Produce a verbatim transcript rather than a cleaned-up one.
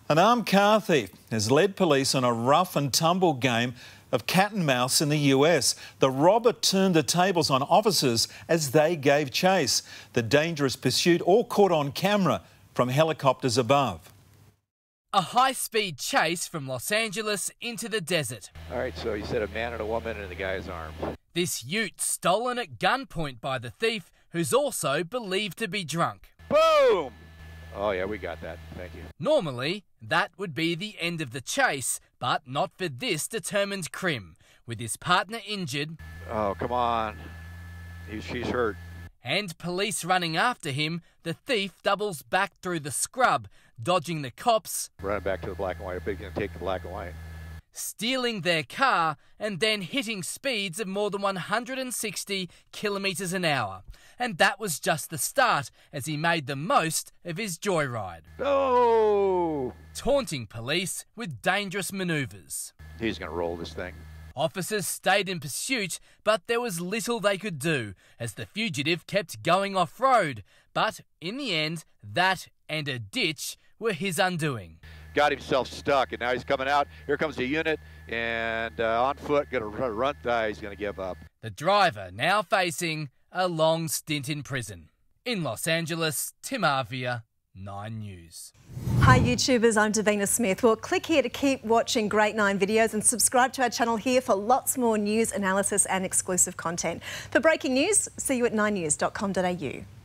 An armed car thief has led police on a rough and tumble game of cat and mouse in the U S. The robber turned the tables on officers as they gave chase. The dangerous pursuit all caught on camera from helicopters above. A high-speed chase from Los Angeles into the desert. All right, so you said a man and a woman and the guy's armed. This ute stolen at gunpoint by the thief, who's also believed to be drunk. Boom! Oh, yeah, we got that. Thank you. Normally, that would be the end of the chase, but not for this determined crim. With his partner injured... Oh, come on. He, she's hurt. And police running after him, the thief doubles back through the scrub, dodging the cops... Running back to the black and white. Big gonna take the black and white. Stealing their car and then hitting speeds of more than one hundred sixty kilometres an hour. And that was just the start as he made the most of his joyride. Oh! Taunting police with dangerous manoeuvres. He's going to roll this thing. Officers stayed in pursuit, but there was little they could do as the fugitive kept going off-road. But in the end, that and a ditch were his undoing. Got himself stuck, and now he's coming out. Here comes the unit, and uh, on foot, going to run. Uh, he's going to give up. The driver now facing a long stint in prison. In Los Angeles, Tim Avia, Nine News. Hi YouTubers, I'm Davina Smith. Well, click here to keep watching Great Nine videos and subscribe to our channel here for lots more news, analysis and exclusive content. For breaking news, see you at nine news dot com dot a u.